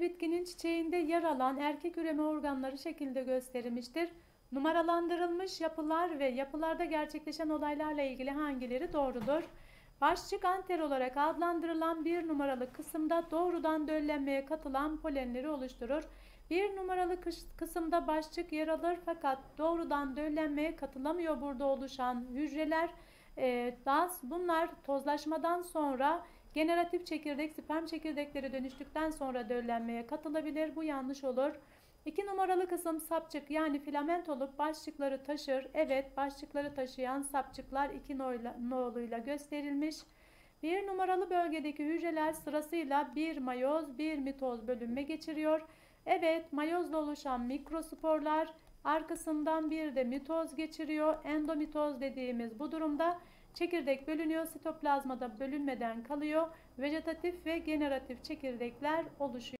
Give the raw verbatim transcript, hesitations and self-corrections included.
bitkinin çiçeğinde yer alan erkek üreme organları şekilde gösterilmiştir. Numaralandırılmış yapılar ve yapılarda gerçekleşen olaylarla ilgili hangileri doğrudur? Başçık anter olarak adlandırılan bir numaralı kısımda doğrudan döllenmeye katılan polenleri oluşturur. Bir numaralı kısımda başçık yer alır fakat doğrudan döllenmeye katılamıyor burada oluşan hücreler. E, daha, bunlar tozlaşmadan sonra generatif çekirdek sperm çekirdekleri dönüştükten sonra döllenmeye katılabilir. Bu yanlış olur. iki numaralı kısım sapçık yani filament olup başçıkları taşır. Evet, başçıkları taşıyan sapçıklar iki noluyla gösterilmiş. bir numaralı bölgedeki hücreler sırasıyla bir mayoz, bir mitoz bölünme geçiriyor. Evet, mayozla oluşan mikrosporlar arkasından bir de mitoz geçiriyor. Endomitoz dediğimiz bu durumda çekirdek bölünüyor, sitoplazmada bölünmeden kalıyor. Vejetatif ve generatif çekirdekler oluşuyor.